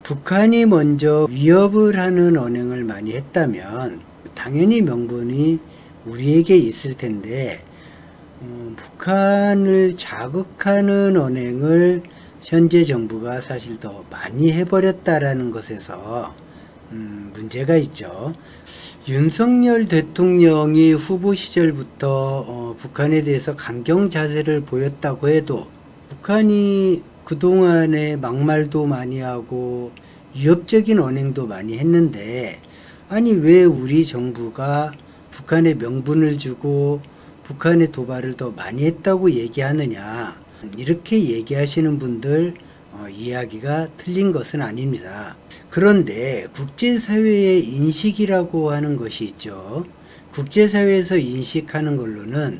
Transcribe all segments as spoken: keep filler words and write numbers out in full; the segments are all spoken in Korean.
북한이 먼저 위협을 하는 언행을 많이 했다면 당연히 명분이 우리에게 있을 텐데 어, 북한을 자극하는 언행을 현재 정부가 사실 더 많이 해버렸다라는 것에서 음, 문제가 있죠. 윤석열 대통령이 후보 시절부터 어, 북한에 대해서 강경 자세를 보였다고 해도 북한이 그동안에 막말도 많이 하고 위협적인 언행도 많이 했는데 아니 왜 우리 정부가 북한에 명분을 주고 북한의 도발을 더 많이 했다고 얘기하느냐, 이렇게 얘기하시는 분들 어, 이야기가 틀린 것은 아닙니다. 그런데 국제사회의 인식이라고 하는 것이 있죠. 국제사회에서 인식하는 걸로는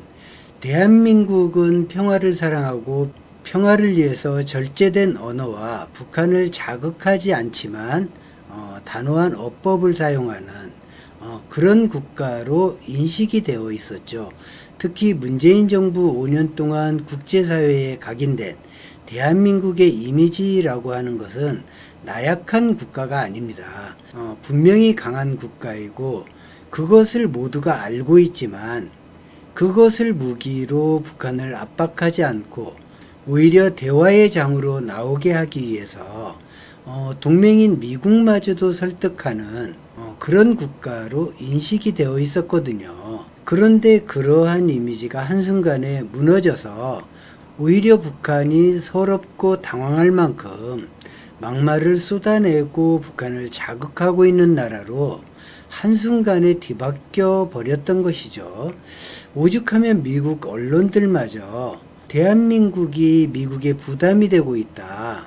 대한민국은 평화를 사랑하고 평화를 위해서 절제된 언어와 북한을 자극하지 않지만 어, 단호한 어법을 사용하는 어, 그런 국가로 인식이 되어 있었죠. 특히 문재인 정부 오 년 동안 국제사회에 각인된 대한민국의 이미지라고 하는 것은 나약한 국가가 아닙니다. 어, 분명히 강한 국가이고 그것을 모두가 알고 있지만 그것을 무기로 북한을 압박하지 않고 오히려 대화의 장으로 나오게 하기 위해서 어, 동맹인 미국마저도 설득하는 어, 그런 국가로 인식이 되어 있었거든요. 그런데 그러한 이미지가 한순간에 무너져서 오히려 북한이 서럽고 당황할 만큼 막말을 쏟아내고 북한을 자극하고 있는 나라로 한순간에 뒤바뀌어 버렸던 것이죠. 오죽하면 미국 언론들마저 대한민국이 미국에 부담이 되고 있다.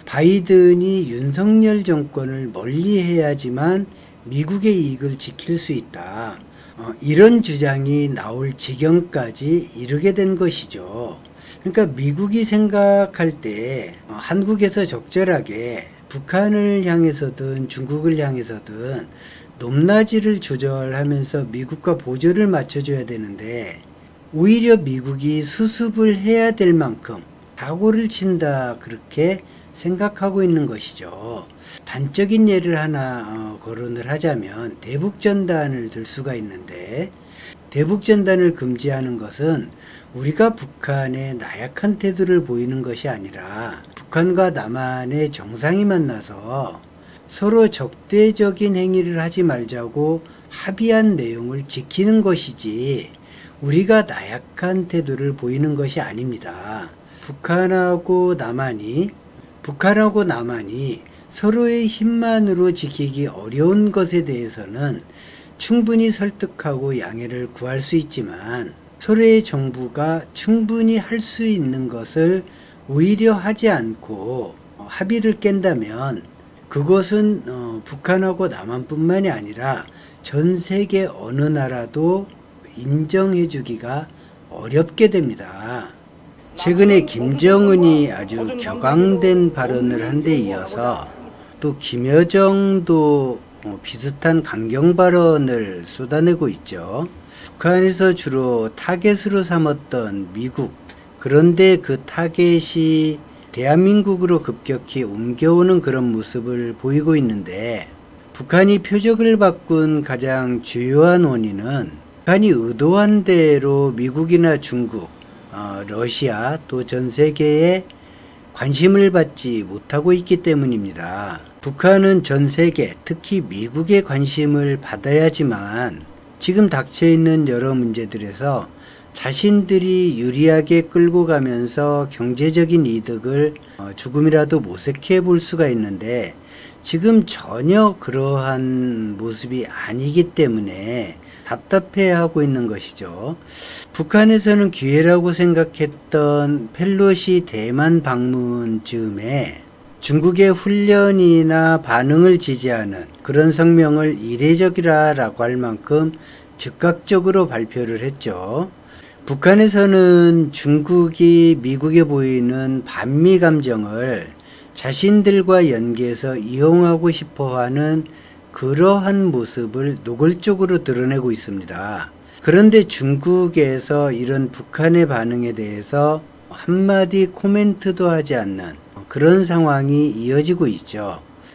바이든이 윤석열 정권을 멀리해야지만 미국의 이익을 지킬 수 있다. 어, 이런 주장이 나올 지경까지 이르게 된 것이죠. 그러니까 미국이 생각할 때 어, 한국에서 적절하게 북한을 향해서든 중국을 향해서든 높낮이를 조절하면서 미국과 보조를 맞춰줘야 되는데 오히려 미국이 수습을 해야 될 만큼 사고를 친다, 그렇게 생각하고 있는 것이죠. 단적인 예를 하나 어, 거론을 하자면 대북전단을 들 수가 있는데, 대북전단을 금지하는 것은 우리가 북한에 나약한 태도를 보이는 것이 아니라 북한과 남한의 정상이 만나서 서로 적대적인 행위를 하지 말자고 합의한 내용을 지키는 것이지 우리가 나약한 태도를 보이는 것이 아닙니다. 북한하고 남한이 북한하고 남한이 서로의 힘만으로 지키기 어려운 것에 대해서는 충분히 설득하고 양해를 구할 수 있지만 서로의 정부가 충분히 할 수 있는 것을 오히려 하지 않고 합의를 깬다면 그것은 어, 북한하고 남한뿐만이 아니라 전 세계 어느 나라도 인정해 주기가 어렵게 됩니다. 최근에 김정은이 아주 격앙된 발언을 한 데 이어서 또 김여정도 비슷한 강경 발언을 쏟아내고 있죠. 북한에서 주로 타겟으로 삼았던 미국, 그런데 그 타겟이 대한민국으로 급격히 옮겨오는 그런 모습을 보이고 있는데, 북한이 표적을 바꾼 가장 주요한 원인은 북한이 의도한 대로 미국이나 중국, 어, 러시아 또 전 세계에 관심을 받지 못하고 있기 때문입니다. 북한은 전 세계, 특히 미국의 관심을 받아야지만 지금 닥쳐있는 여러 문제들에서 자신들이 유리하게 끌고 가면서 경제적인 이득을 어, 조금이라도 모색해 볼 수가 있는데, 지금 전혀 그러한 모습이 아니기 때문에 답답해하고 있는 것이죠. 북한에서는 기회라고 생각했던 펠로시 대만 방문 즈음에 중국의 훈련이나 반응을 지지하는 그런 성명을 이례적이라고 할 만큼 즉각적으로 발표를 했죠. 북한에서는 중국이 미국에 보이는 반미 감정을 자신들과 연계해서 이용하고 싶어하는 그러한 모습을 노골적으로 드러내고 있습니다. 그런데 중국에서 이런 북한의 반응에 대해서 한마디 코멘트도 하지 않는 그런 상황이 이어지고 있죠.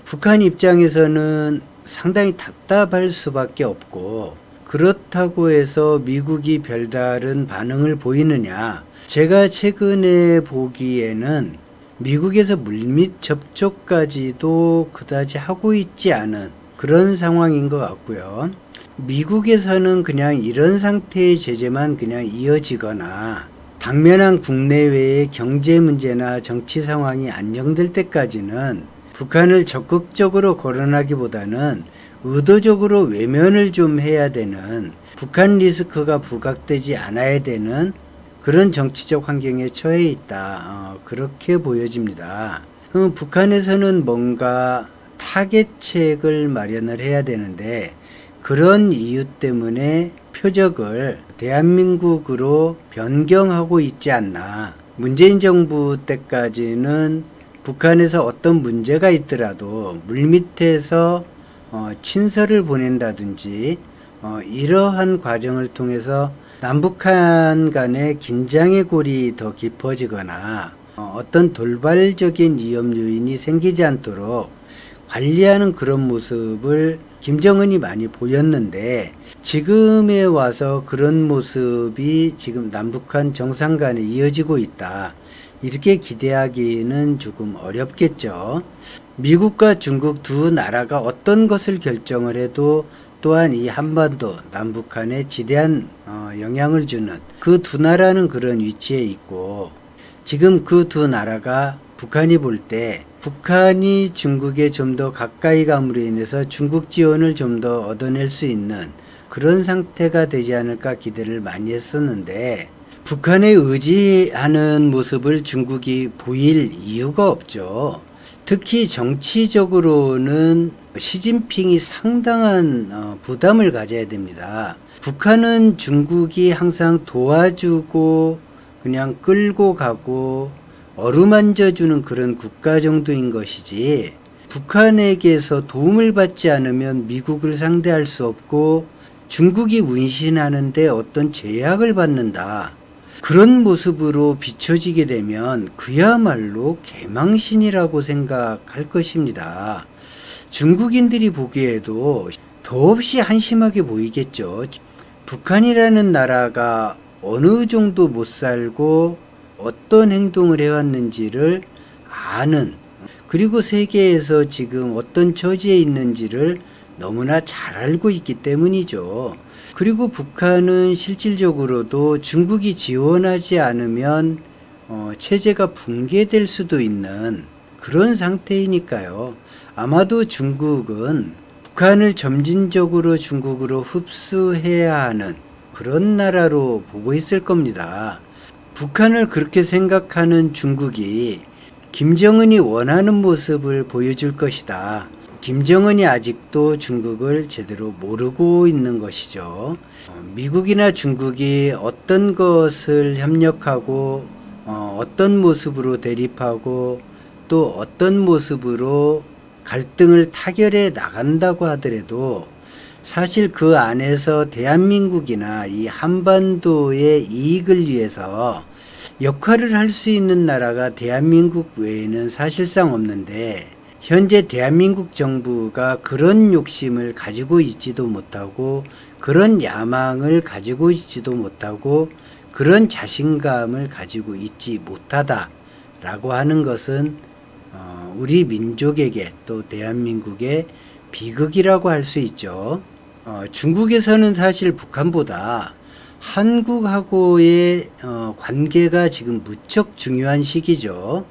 북한 입장에서는 상당히 답답할 수밖에 없고, 그렇다고 해서 미국이 별다른 반응을 보이느냐? 제가 최근에 보기에는 미국에서 물밑 접촉까지도 그다지 하고 있지 않은 그런 상황인 것 같고요. 미국에서는 그냥 이런 상태의 제재만 그냥 이어지거나 당면한 국내외의 경제 문제나 정치 상황이 안정될 때까지는 북한을 적극적으로 거론하기보다는 의도적으로 외면을 좀 해야 되는, 북한 리스크가 부각되지 않아야 되는 그런 정치적 환경에 처해 있다. 어, 그렇게 보여집니다. 어, 북한에서는 뭔가 타겟책을 마련을 해야 되는데, 그런 이유 때문에 표적을 대한민국으로 변경하고 있지 않나. 문재인 정부 때까지는 북한에서 어떤 문제가 있더라도 물밑에서 어, 친서를 보낸다든지 어, 이러한 과정을 통해서 남북한 간의 긴장의 골이 더 깊어지거나 어, 어떤 돌발적인 위험 요인이 생기지 않도록 관리하는 그런 모습을 김정은이 많이 보였는데, 지금에 와서 그런 모습이 지금 남북한 정상 간에 이어지고 있다. 이렇게 기대하기는 조금 어렵겠죠. 미국과 중국 두 나라가 어떤 것을 결정을 해도 또한 이 한반도 남북한에 지대한 어, 영향을 주는 그 두 나라는 그런 위치에 있고, 지금 그 두 나라가 북한이 볼 때 북한이 중국에 좀 더 가까이 감으로 인해서 중국 지원을 좀 더 얻어낼 수 있는 그런 상태가 되지 않을까 기대를 많이 했었는데, 북한에 의지하는 모습을 중국이 보일 이유가 없죠. 특히 정치적으로는 시진핑이 상당한 부담을 가져야 됩니다. 북한은 중국이 항상 도와주고 그냥 끌고 가고 어루만져주는 그런 국가 정도인 것이지, 북한에게서 도움을 받지 않으면 미국을 상대할 수 없고 중국이 운신하는데 어떤 제약을 받는다, 그런 모습으로 비춰지게 되면 그야말로 개망신이라고 생각할 것입니다. 중국인들이 보기에도 더없이 한심하게 보이겠죠. 북한이라는 나라가 어느 정도 못 살고 어떤 행동을 해왔는지를 아는, 그리고 세계에서 지금 어떤 처지에 있는지를 너무나 잘 알고 있기 때문이죠. 그리고 북한은 실질적으로도 중국이 지원하지 않으면 어, 체제가 붕괴될 수도 있는 그런 상태이니까요. 아마도 중국은 북한을 점진적으로 중국으로 흡수해야 하는 그런 나라로 보고 있을 겁니다. 북한을 그렇게 생각하는 중국이 김정은이 원하는 모습을 보여줄 것이다. 김정은이 아직도 중국을 제대로 모르고 있는 것이죠. 미국이나 중국이 어떤 것을 협력하고 어, 어떤 모습으로 대립하고 또 어떤 모습으로 갈등을 타결해 나간다고 하더라도 사실 그 안에서 대한민국이나 이 한반도의 이익을 위해서 역할을 할 수 있는 나라가 대한민국 외에는 사실상 없는데, 현재 대한민국 정부가 그런 욕심을 가지고 있지도 못하고 그런 야망을 가지고 있지도 못하고 그런 자신감을 가지고 있지 못하다라고 하는 것은 어, 우리 민족에게 또 대한민국의 비극이라고 할 수 있죠. 어, 중국에서는 사실 북한보다 한국하고의 어, 관계가 지금 무척 중요한 시기죠.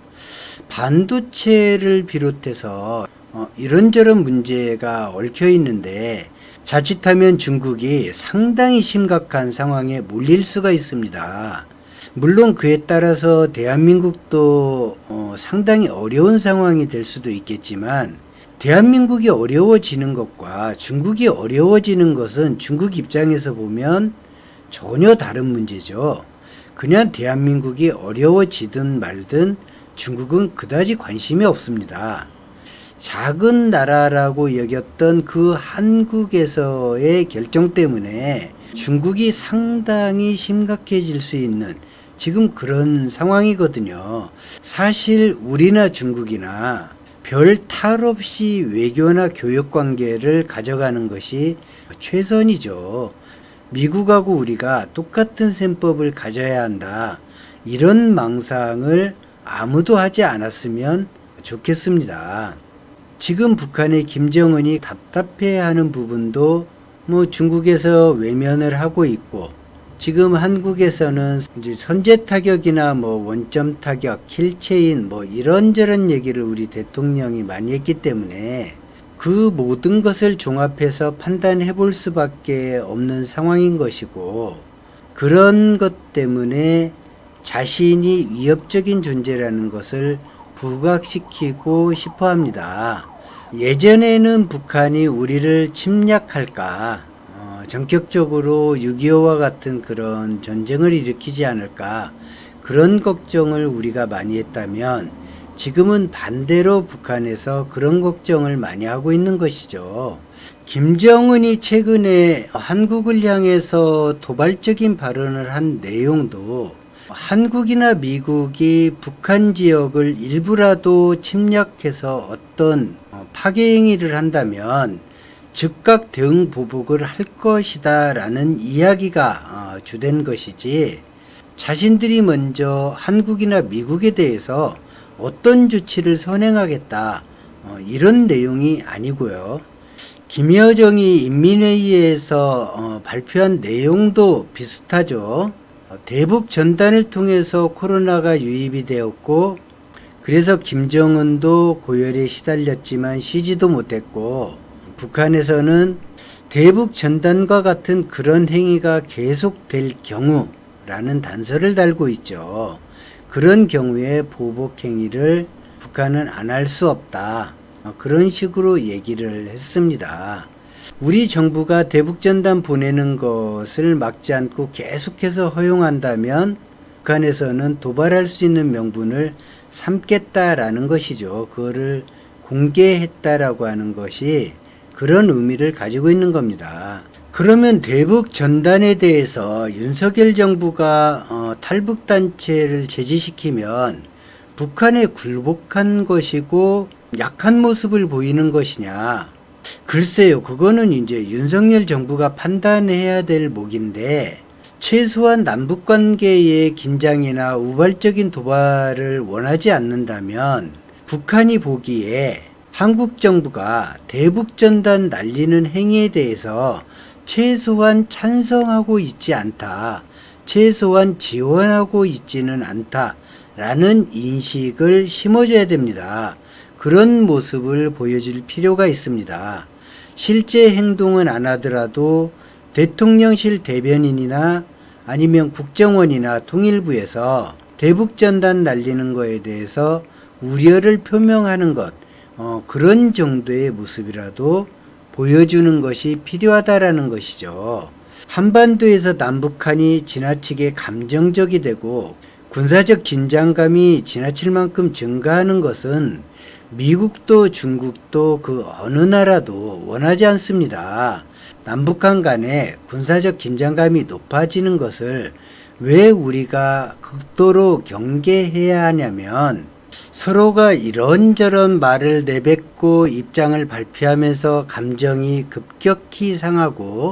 반도체를 비롯해서 어, 이런저런 문제가 얽혀 있는데, 자칫하면 중국이 상당히 심각한 상황에 몰릴 수가 있습니다. 물론 그에 따라서 대한민국도 어, 상당히 어려운 상황이 될 수도 있겠지만, 대한민국이 어려워지는 것과 중국이 어려워지는 것은 중국 입장에서 보면 전혀 다른 문제죠. 그냥 대한민국이 어려워지든 말든 중국은 그다지 관심이 없습니다. 작은 나라라고 여겼던 그 한국에서의 결정 때문에 중국이 상당히 심각해질 수 있는 지금 그런 상황이거든요. 사실 우리나 중국이나 별 탈 없이 외교나 교역 관계를 가져가는 것이 최선이죠. 미국하고 우리가 똑같은 셈법을 가져야 한다. 이런 망상을 아무도 하지 않았으면 좋겠습니다. 지금 북한의 김정은이 답답해하는 부분도 뭐 중국에서 외면을 하고 있고, 지금 한국에서는 이제 선제 타격이나 뭐 원점 타격, 킬체인 뭐 이런저런 얘기를 우리 대통령이 많이 했기 때문에 그 모든 것을 종합해서 판단해 볼 수밖에 없는 상황인 것이고, 그런 것 때문에 자신이 위협적인 존재라는 것을 부각시키고 싶어 합니다. 예전에는 북한이 우리를 침략할까, 어, 전격적으로 육이오와 같은 그런 전쟁을 일으키지 않을까, 그런 걱정을 우리가 많이 했다면 지금은 반대로 북한에서 그런 걱정을 많이 하고 있는 것이죠. 김정은이 최근에 한국을 향해서 도발적인 발언을 한 내용도 한국이나 미국이 북한 지역을 일부라도 침략해서 어떤 파괴 행위를 한다면 즉각 대응 보복을 할 것이다 라는 이야기가 주된 것이지, 자신들이 먼저 한국이나 미국에 대해서 어떤 조치를 선행하겠다 이런 내용이 아니고요. 김여정이 인민회의에서 발표한 내용도 비슷하죠. 대북 전단을 통해서 코로나가 유입이 되었고, 그래서 김정은도 고열에 시달렸지만 쉬지도 못했고, 북한에서는 대북 전단과 같은 그런 행위가 계속될 경우라는 단서를 달고 있죠. 그런 경우에 보복 행위를 북한은 안 할 수 없다. 그런 식으로 얘기를 했습니다. 우리 정부가 대북전단 보내는 것을 막지 않고 계속해서 허용한다면 북한에서는 도발할 수 있는 명분을 삼겠다라는 것이죠. 그거를 공개했다라고 하는 것이 그런 의미를 가지고 있는 겁니다. 그러면 대북전단에 대해서 윤석열 정부가 어, 탈북단체를 제지시키면 북한에 굴복한 것이고 약한 모습을 보이는 것이냐? 글쎄요, 그거는 이제 윤석열 정부가 판단해야 될 목인데, 최소한 남북관계의 긴장이나 우발적인 도발을 원하지 않는다면 북한이 보기에 한국 정부가 대북전단 날리는 행위에 대해서 최소한 찬성하고 있지 않다, 최소한 지원하고 있지는 않다 라는 인식을 심어줘야 됩니다. 그런 모습을 보여줄 필요가 있습니다. 실제 행동은 안 하더라도 대통령실 대변인이나 아니면 국정원이나 통일부에서 대북전단 날리는 거에 대해서 우려를 표명하는 것, 어, 그런 정도의 모습이라도 보여주는 것이 필요하다라는 것이죠. 한반도에서 남북한이 지나치게 감정적이 되고 군사적 긴장감이 지나칠 만큼 증가하는 것은 미국도 중국도 그 어느 나라도 원하지 않습니다. 남북한 간에 군사적 긴장감이 높아지는 것을 왜 우리가 극도로 경계해야 하냐면, 서로가 이런저런 말을 내뱉고 입장을 발표하면서 감정이 급격히 상하고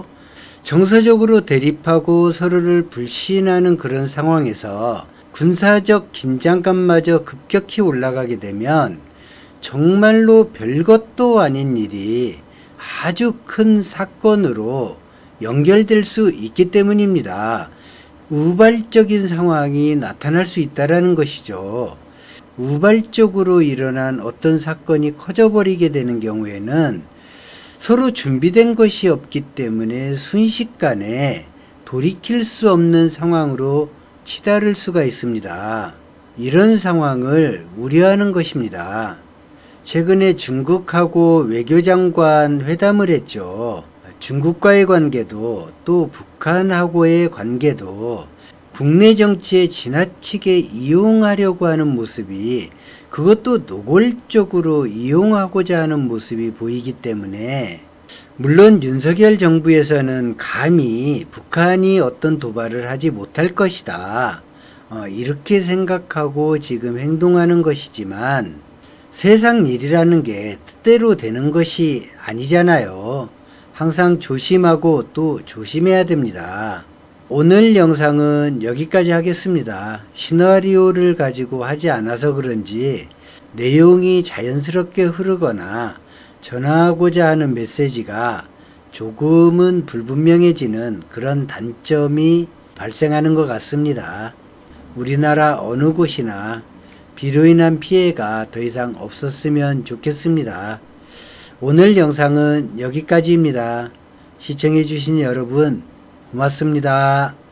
정서적으로 대립하고 서로를 불신하는 그런 상황에서 군사적 긴장감마저 급격히 올라가게 되면 정말로 별것도 아닌 일이 아주 큰 사건으로 연결될 수 있기 때문입니다. 우발적인 상황이 나타날 수 있다는 것이죠. 우발적으로 일어난 어떤 사건이 커져버리게 되는 경우에는 서로 준비된 것이 없기 때문에 순식간에 돌이킬 수 없는 상황으로 치달을 수가 있습니다. 이런 상황을 우려하는 것입니다. 최근에 중국하고 외교장관 회담을 했죠. 중국과의 관계도 또 북한하고의 관계도 국내 정치에 지나치게 이용하려고 하는 모습이, 그것도 노골적으로 이용하고자 하는 모습이 보이기 때문에, 물론 윤석열 정부에서는 감히 북한이 어떤 도발을 하지 못할 것이다, 어, 이렇게 생각하고 지금 행동하는 것이지만, 세상 일이라는 게 뜻대로 되는 것이 아니잖아요. 항상 조심하고 또 조심해야 됩니다. 오늘 영상은 여기까지 하겠습니다. 시나리오를 가지고 하지 않아서 그런지 내용이 자연스럽게 흐르거나 전하고자 하는 메시지가 조금은 불분명해지는 그런 단점이 발생하는 것 같습니다. 우리나라 어느 곳이나 비로 인한 피해가 더 이상 없었으면 좋겠습니다. 오늘 영상은 여기까지입니다. 시청해주신 여러분 고맙습니다.